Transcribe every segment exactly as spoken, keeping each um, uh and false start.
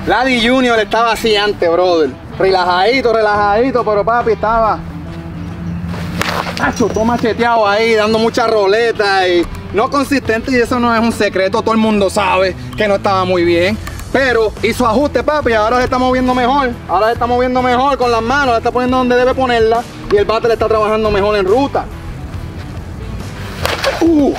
Vladi Junior estaba así antes, brother. Relajadito, relajadito, pero papi estaba... Tacho, todo macheteado ahí, dando muchas roletas y no consistente, y eso no es un secreto, todo el mundo sabe que no estaba muy bien. Pero hizo ajuste, papi, ahora se está moviendo mejor. Ahora se está moviendo mejor con las manos, la está poniendo donde debe ponerla y el bate le está trabajando mejor en ruta. Uh.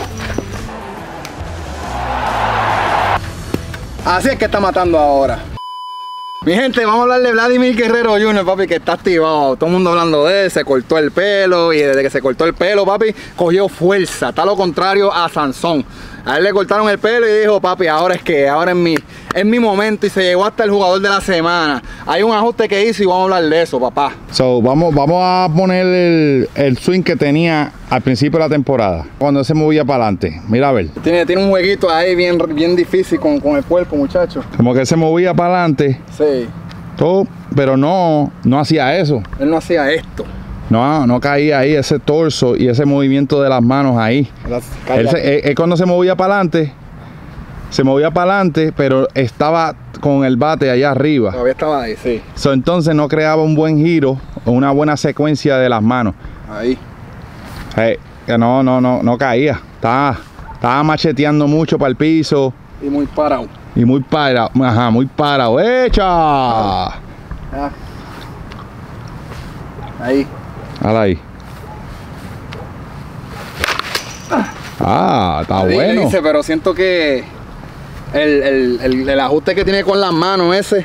Así es que está matando ahora. Mi gente, vamos a hablar de Vladimir Guerrero junior, papi, que está activado. Todo el mundo hablando de él, se cortó el pelo y desde que se cortó el pelo, papi, cogió fuerza. Está lo contrario a Sansón. A él le cortaron el pelo y dijo, papi, ahora es que, ahora es mi, es mi momento, y se llegó hasta el jugador de la semana. Hay un ajuste que hizo y vamos a hablar de eso, papá. So, vamos, vamos a poner el, el swing que tenía al principio de la temporada, cuando se movía para adelante. Mira a ver. Tiene, tiene un jueguito ahí bien, bien difícil con, con el cuerpo, muchacho. Como que se movía para adelante. Sí. Todo, pero no, no hacía eso. Él no hacía esto. No, no caía ahí ese torso y ese movimiento de las manos ahí. Él, se, él, él cuando se movía para adelante, se movía para adelante, pero estaba con el bate allá arriba. Todavía estaba ahí, sí. So, entonces no creaba un buen giro o una buena secuencia de las manos. Ahí. Eh, no, no, no, no caía. Estaba, estaba macheteando mucho para el piso. Y muy parado. Y muy parado, ajá, muy parado. ¡Echa! Ah. Ahí. Ahora ahí. Ah, está Ahí bueno. Dice, pero siento que el, el, el, el ajuste que tiene con las manos ese,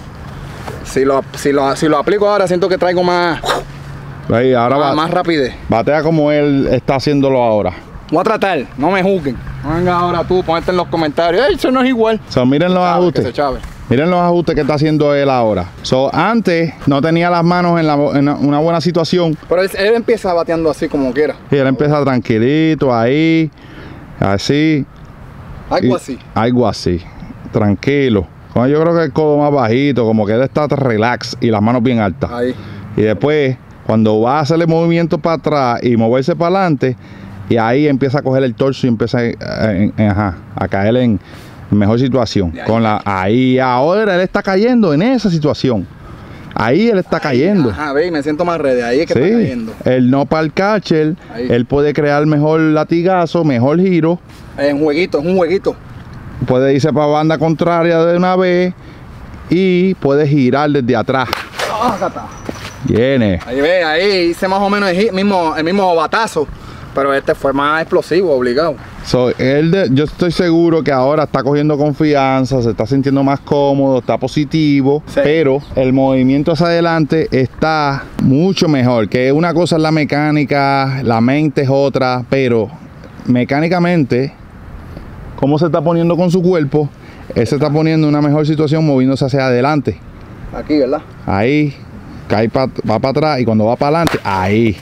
si lo, si lo, si lo aplico ahora, siento que traigo más, Ahí, ahora más, va, más rapidez. batea como él está haciéndolo ahora. Voy a tratar, no me juzguen. No venga ahora tú, ponerte en los comentarios. ¡Ey, eso no es igual! So, miren los Chave, ajustes. que se chave. Miren los ajustes que está haciendo él ahora. So, antes no tenía las manos en, la, en una buena situación. Pero él, él empieza bateando así como quiera. Y él empieza tranquilito ahí, así. Algo y, así. Algo así, tranquilo. Bueno, yo creo que el codo más bajito, como que él está relax y las manos bien altas. Ahí. Y después, cuando va a hacerle movimiento para atrás y moverse para adelante, y ahí empieza a coger el torso y empieza a, a, a, a caer en mejor situación. Ahí. Con la, ahí ahora él está cayendo en esa situación. Ahí él está Ahí, cayendo. Ajá, ve, me siento más ready. Ahí es que Sí, está cayendo. el no para el catcher, Ahí. él puede crear mejor latigazo, mejor giro. Es un jueguito, es un jueguito. Puede irse para banda contraria de una vez y puede girar desde atrás. Oh, acá está. Viene. Ahí ve, ahí hice más o menos el mismo, el mismo batazo, pero este fue más explosivo, obligado. So, él de, yo estoy seguro que ahora está cogiendo confianza, se está sintiendo más cómodo, está positivo, Sí. pero el movimiento hacia adelante está mucho mejor. Que una cosa es la mecánica, la mente es otra, pero mecánicamente, cómo se está poniendo con su cuerpo, él se está poniendo en una mejor situación moviéndose hacia adelante. Aquí, ¿verdad? Ahí, cae pa, va para atrás y cuando va para adelante, ahí.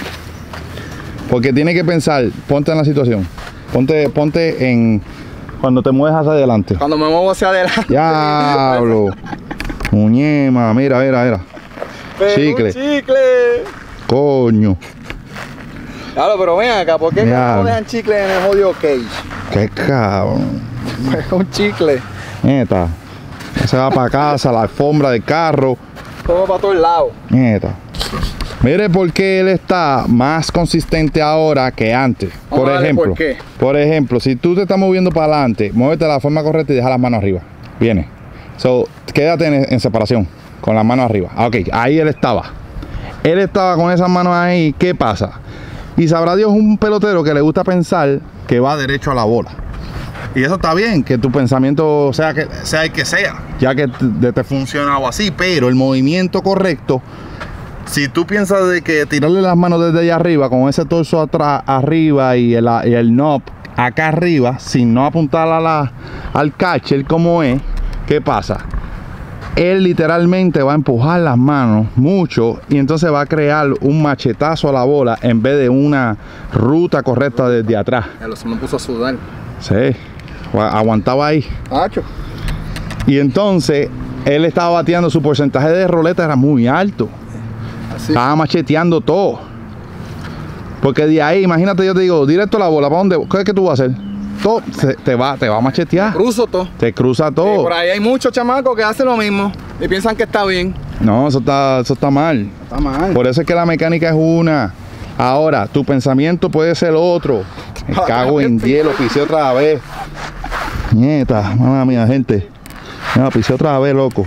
Porque tiene que pensar, ponte en la situación. Ponte, ponte en cuando te mueves hacia adelante. Cuando me muevo hacia adelante. Diablo. Muñema, mira, mira, mira. Pero Chicle. un chicle. Coño. Claro, pero ven acá, ¿por qué Ya. no dejan chicle en el jodido cage? Qué cabrón. Pues un chicle. Neta. Se va para casa, la alfombra del carro. Todo para todos lados. Neta. Mire por qué él está más consistente ahora que antes. Vamos Por a darle ejemplo, por qué. por ejemplo, si tú te estás moviendo para adelante, muévete de la forma correcta y deja las manos arriba. Viene. So, quédate en, en separación, con las manos arriba. Ah, ok, ahí él estaba. Él estaba con esas manos ahí. ¿Qué pasa? Y sabrá Dios un pelotero que le gusta pensar que va derecho a la bola. Y eso está bien, que tu pensamiento sea, que, sea el que sea, ya que te, te funciona o así, pero el movimiento correcto, si tú piensas de que tirarle las manos desde allá arriba, con ese torso atrás, arriba y el, y el knob acá arriba, sin no apuntar a la, al catcher como es, ¿qué pasa? Él literalmente va a empujar las manos mucho y entonces va a crear un machetazo a la bola en vez de una ruta correcta desde atrás. Ya lo se me puso a sudar. Sí, aguantaba ahí. Hacho. Y entonces él estaba bateando, su porcentaje de roleta era muy alto. Así. Estaba macheteando todo. Porque de ahí, imagínate, yo te digo, directo a la bola, ¿para dónde? ¿Qué es que tú vas a hacer? todo, se- te va, te va a machetear. Cruzo todo. Te cruza Y todo. por ahí hay muchos chamacos que hacen lo mismo y piensan que está bien. No, eso está, eso está mal. Está mal. Por eso es que la mecánica es una. Ahora, tu pensamiento puede ser otro. Me cago en diez, lo pisé otra vez. Nieta, mamá mía, gente. No, pisé otra vez, loco.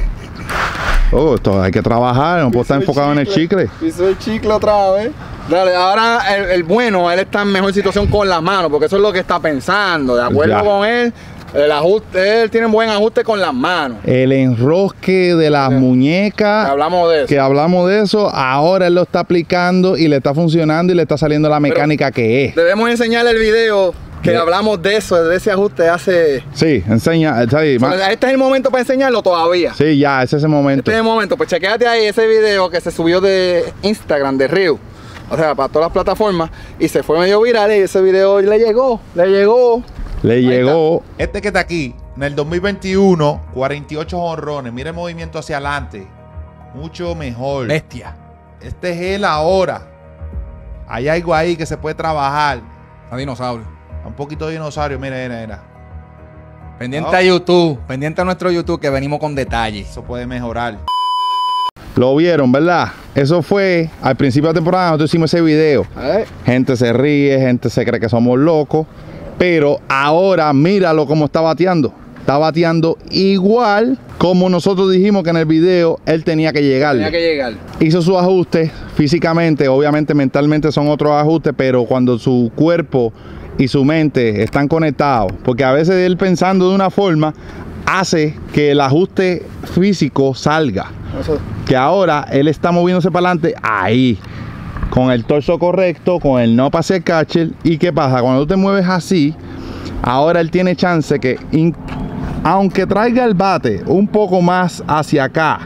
Oh, esto hay que trabajar, no puedo estar enfocado en el chicle. Piso el chicle otra vez. Dale, ahora el, el bueno, él está en mejor situación con las manos, porque eso es lo que está pensando. De acuerdo Ya. con él, el ajuste, él tiene un buen ajuste con las manos. El enrosque de las Sí. muñecas, Hablamos de eso. que hablamos de eso, ahora él lo está aplicando y le está funcionando y le está saliendo la mecánica que es. Debemos enseñarle el video que De- hablamos de eso, de ese ajuste hace... Sí, enseña, eh, sí, ma- Este es el momento para enseñarlo todavía. sí, ya, ese es ese momento. Este es el momento, pues chequéate ahí ese video que se subió de Instagram, de Reel. O sea, para todas las plataformas. Y se fue medio viral y ese video le llegó, le llegó. Le Ahí llegó. Este que está aquí, en el dos mil veintiuno, cuarenta y ocho jonrones. Mira el movimiento hacia adelante. Mucho mejor. Bestia. Este es él ahora. Hay algo ahí que se puede trabajar. A dinosaurio. Un poquito de dinosaurio, mira, mira, mira. Pendiente No. a YouTube. Pendiente a nuestro YouTube que venimos con detalles. Eso puede mejorar. Lo vieron, ¿verdad? Eso fue al principio de la temporada, nosotros hicimos ese video. ¿Eh? Gente se ríe, gente se cree que somos locos. Pero ahora míralo cómo está bateando. Está bateando igual como nosotros dijimos que en el video él tenía que llegarle. Tenía que llegar. Hizo sus ajustes físicamente, obviamente mentalmente son otros ajustes, pero cuando su cuerpo y su mente están conectados, porque a veces él pensando de una forma hace que el ajuste físico salga. Eso. Que ahora él está moviéndose para adelante ahí, con el torso correcto, con el no pase el catcher. ¿Y qué pasa? Cuando tú te mueves así, ahora él tiene chance que, in- aunque traiga el bate un poco más hacia acá,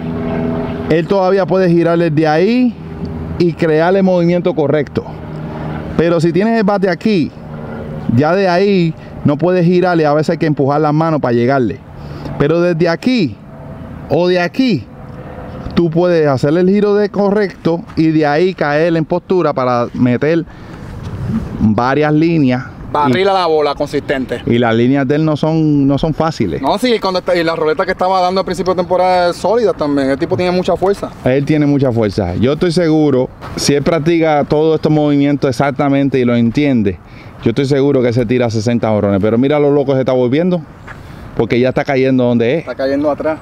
él todavía puede girarle de ahí y crear el movimiento correcto. Pero si tienes el bate aquí, ya de ahí no puedes girarle, a veces hay que empujar las manos para llegarle. Pero desde aquí o de aquí, tú puedes hacerle el giro de correcto y de ahí caer en postura para meter varias líneas. Barrila la bola consistente. Y, y las líneas de él no son, no son fáciles. No, sí, cuando está, y la roleta que estaba dando al principio de temporada es sólida también. El tipo tiene mucha fuerza. Él tiene mucha fuerza. Yo estoy seguro, si él practica todos estos movimientos exactamente y lo entiende, yo estoy seguro que se tira sesenta jonrones. Pero mira lo loco que se está volviendo, porque ya está cayendo donde es. Está cayendo atrás.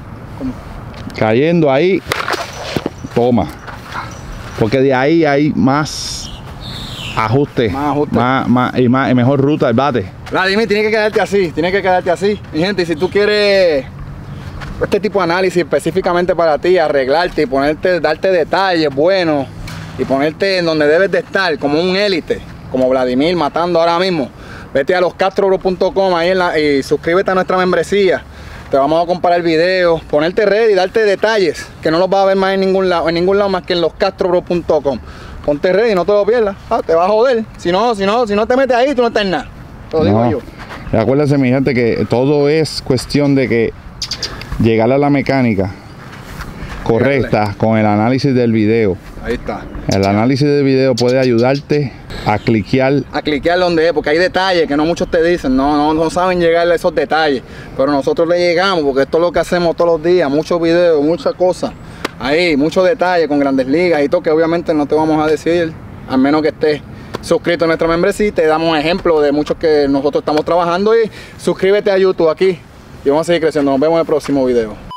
Cayendo ahí, toma. Porque de ahí hay más ajuste, Más ajuste. más- más- y, más, y mejor ruta del bate. Vladimir, tiene que quedarte así, tiene que quedarte así. Mi gente, si tú quieres este tipo de análisis específicamente para ti, arreglarte y ponerte, darte detalles buenos y ponerte en donde debes de estar, como un élite, como Vladimir matando ahora mismo, vete a los castro bro punto com ahí en la, y suscríbete a nuestra membresía. Te vamos a comparar videos, ponerte ready y darte detalles que no los vas a ver más en ningún lado, en ningún lado más que en los castro bro punto com. Ponte ready, no te lo pierdas. Ah, te vas a joder. Si no, si no, si no te metes ahí, tú no estás en nada. Te lo digo No. yo. Y acuérdense, mi gente, que todo es cuestión de que llegar a la mecánica correcta con el análisis del video. Ahí está. El análisis del video puede ayudarte a cliquear. A cliquear donde es, porque hay detalles que no muchos te dicen, no, no, no saben llegar a esos detalles, pero nosotros le llegamos, porque esto es lo que hacemos todos los días, muchos videos, muchas cosas, ahí, muchos detalles con Grandes Ligas y todo, que obviamente no te vamos a decir, al menos que estés suscrito a nuestra membresía, y te damos ejemplos de muchos que nosotros estamos trabajando, y suscríbete a YouTube aquí, y vamos a seguir creciendo, nos vemos en el próximo video.